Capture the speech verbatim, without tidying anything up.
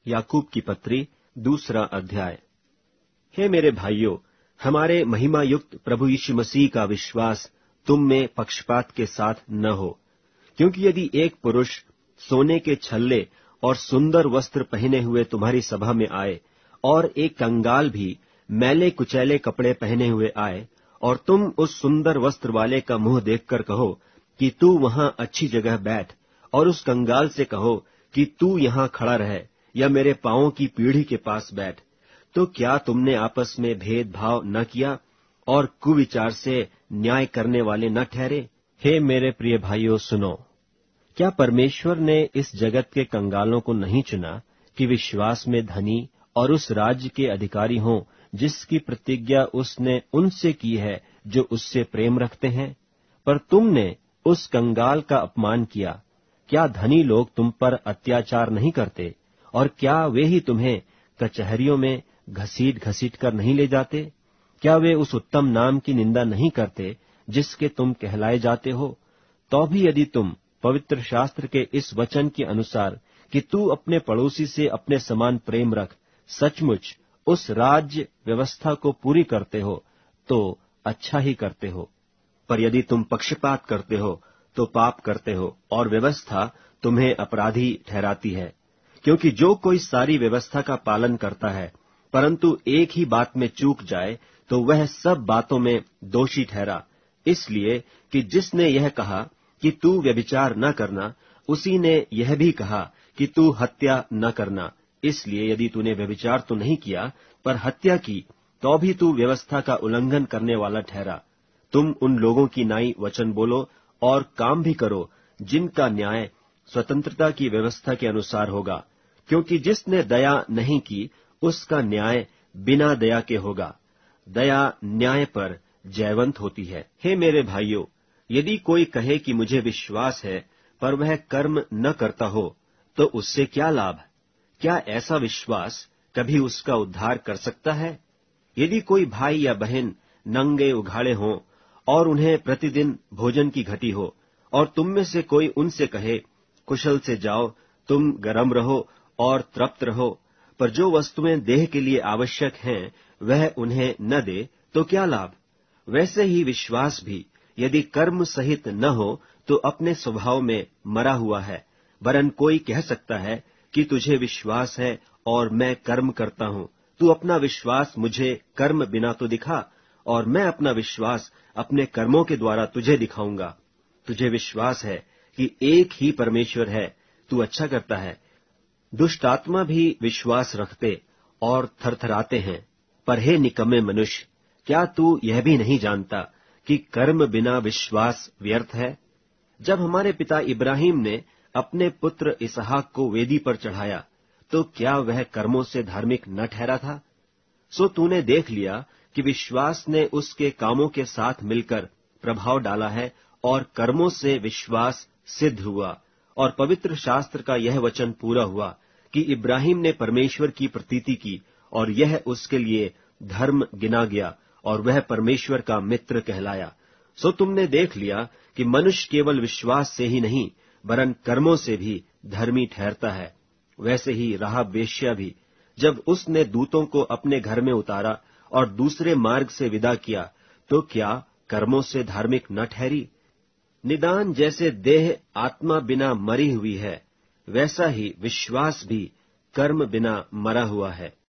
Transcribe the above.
याकूब की पत्री दूसरा अध्याय। हे मेरे भाइयों, हमारे महिमा युक्त प्रभु यीशु मसीह का विश्वास तुम में पक्षपात के साथ न हो, क्योंकि यदि एक पुरुष सोने के छल्ले और सुंदर वस्त्र पहने हुए तुम्हारी सभा में आए और एक कंगाल भी मैले कुचैले कपड़े पहने हुए आए, और तुम उस सुंदर वस्त्र वाले का मुंह देखकर कहो कि तू वहां अच्छी जगह बैठ, और उस कंगाल से कहो कि तू यहां खड़ा रह या मेरे पांवों की पीढ़ी के पास बैठ, तो क्या तुमने आपस में भेदभाव न किया और कुविचार से न्याय करने वाले न ठहरे? हे मेरे प्रिय भाइयों, सुनो। क्या परमेश्वर ने इस जगत के कंगालों को नहीं चुना कि विश्वास में धनी और उस राज्य के अधिकारी हों जिसकी प्रतिज्ञा उसने उनसे की है जो उससे प्रेम रखते हैं? पर तुमने उस कंगाल का अपमान किया। क्या धनी लोग तुम पर अत्याचार नहीं करते, और क्या वे ही तुम्हें कचहरियों में घसीट घसीट कर नहीं ले जाते? क्या वे उस उत्तम नाम की निंदा नहीं करते जिसके तुम कहलाए जाते हो? तो भी यदि तुम पवित्र शास्त्र के इस वचन के अनुसार कि तू अपने पड़ोसी से अपने समान प्रेम रख, सचमुच उस राज्य व्यवस्था को पूरी करते हो, तो अच्छा ही करते हो। पर यदि तुम पक्षपात करते हो तो पाप करते हो, और व्यवस्था तुम्हें अपराधी ठहराती है। क्योंकि जो कोई सारी व्यवस्था का पालन करता है, परंतु एक ही बात में चूक जाए, तो वह सब बातों में दोषी ठहरा। इसलिए कि जिसने यह कहा कि तू व्यभिचार न करना, उसी ने यह भी कहा कि तू हत्या न करना। इसलिए यदि तूने व्यभिचार तो नहीं किया, पर हत्या की, तो भी तू व्यवस्था का उल्लंघन करने वाला ठहरा। तुम उन लोगों की नाई वचन बोलो और काम भी करो जिनका न्याय स्वतंत्रता की व्यवस्था के अनुसार होगा, क्योंकि जिसने दया नहीं की उसका न्याय बिना दया के होगा। दया न्याय पर जयवंत होती है। हे मेरे भाइयों, यदि कोई कहे कि मुझे विश्वास है पर वह कर्म न करता हो, तो उससे क्या लाभ? क्या ऐसा विश्वास कभी उसका उद्धार कर सकता है? यदि कोई भाई या बहन नंगे उघाड़े हों और उन्हें प्रतिदिन भोजन की घटी हो, और तुम में से कोई उनसे कहे, कुशल से जाओ, तुम गर्म रहो और तृप्त रहो, पर जो वस्तुएं देह के लिए आवश्यक हैं वह उन्हें न दे, तो क्या लाभ? वैसे ही विश्वास भी यदि कर्म सहित न हो तो अपने स्वभाव में मरा हुआ है। वरन कोई कह सकता है कि तुझे विश्वास है और मैं कर्म करता हूं, तू अपना विश्वास मुझे कर्म बिना तो दिखा, और मैं अपना विश्वास अपने कर्मों के द्वारा तुझे दिखाऊंगा। तुझे विश्वास है कि एक ही परमेश्वर है, तू अच्छा करता है। दुष्ट आत्मा भी विश्वास रखते और थरथराते हैं। पर हे निकम्मे मनुष्य, क्या तू यह भी नहीं जानता कि कर्म बिना विश्वास व्यर्थ है? जब हमारे पिता इब्राहिम ने अपने पुत्र इसहाक को वेदी पर चढ़ाया, तो क्या वह कर्मों से धार्मिक न ठहरा था? सो तूने देख लिया कि विश्वास ने उसके कामों के साथ मिलकर प्रभाव डाला है, और कर्मों से विश्वास सिद्ध हुआ। और पवित्र शास्त्र का यह वचन पूरा हुआ कि इब्राहिम ने परमेश्वर की प्रतीति की, और यह उसके लिए धर्म गिना गया, और वह परमेश्वर का मित्र कहलाया। सो तुमने देख लिया कि मनुष्य केवल विश्वास से ही नहीं, वरन कर्मों से भी धर्मी ठहरता है। वैसे ही राहाब वेश्या भी, जब उसने दूतों को अपने घर में उतारा और दूसरे मार्ग से विदा किया, तो क्या कर्मों से धार्मिक न ठहरी? निदान जैसे देह आत्मा बिना मरी हुई है, वैसा ही विश्वास भी कर्म बिना मरा हुआ है।